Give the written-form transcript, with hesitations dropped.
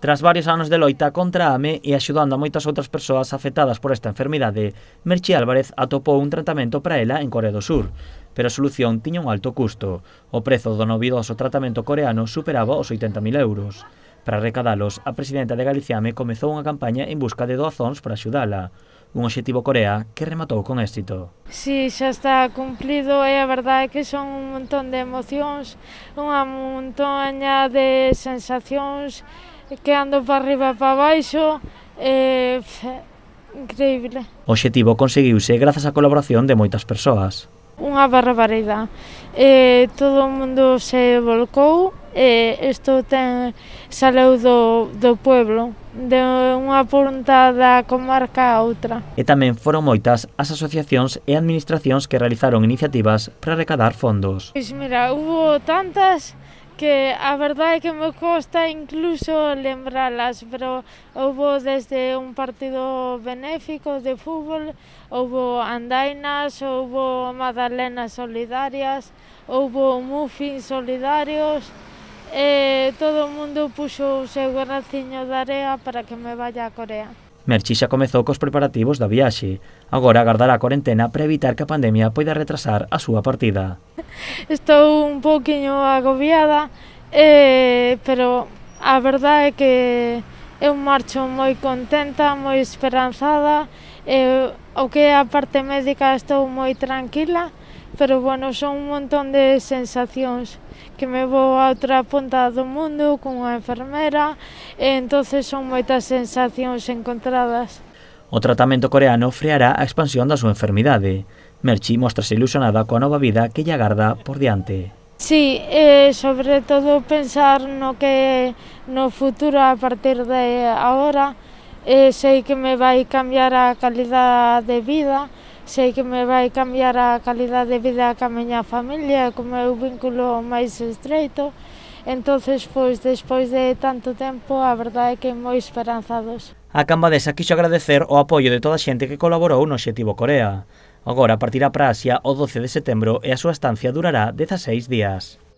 Tras varios anos de loita contra a AME e axudando a moitas outras persoas afectadas por esta enfermidade, Merchi Álvarez atopou un tratamento para ela en Corea do Sur, pero a solución tiña un alto custo. O prezo do novidoso tratamento coreano superaba os 80.000 euros. Para recadalos, a presidenta de Galiciame comezou unha campaña en busca de doazóns para axudala. Un obxectivo Corea que rematou con éxito. Si, xa está cumplido e a verdade é que son un montón de emocións, unha montaña de sensacións que ando para arriba e para baixo, increíble. O obxectivo conseguiuse grazas á colaboración de moitas persoas. Unha barbaridade. Todo o mundo se volcou e isto saleu do pueblo, de unha punta da comarca a outra. E tamén foron moitas as asociacións e administracións que realizaron iniciativas para recadar fondos. Pois mira, hubo tantas que a verdade é que me costa incluso lembralas, pero houve desde un partido benéfico de fútbol, houve andainas, houve magdalenas solidarias, houve muffins solidarios, e todo o mundo puxo o seu granaciño de area para que me vaya a Corea. Merchi xa comezou cos preparativos da viaxe. Agora agardará a cuarentena para evitar que a pandemia poida retrasar a súa partida. Estou un pouquiño agobiada, pero a verdade é que eu marcho moi contenta, moi esperanzada, o que é a parte médica estou moi tranquila, pero bueno, son un montón de sensacións, que me vou a outra punta do mundo con unha enfermera, e entonces son moitas sensacións encontradas. O tratamento coreano freará a expansión da súa enfermidade. Merchi mostrase ilusionada coa nova vida que lle agarda por diante. Sí, sobre todo pensar no futuro a partir de agora. Sei que me vai cambiar a calidad de vida, sei que me vai cambiar a calidad de vida ca miña familia, co meu vínculo máis estreito. Entonces, pois, despois de tanto tempo, a verdade é que moi esperanzados. A cambadesa quixo agradecer o apoio de toda a xente que colaborou no Obxectivo Corea. Agora partirá para Asia o 12 de setembro e a súa estancia durará 16 días.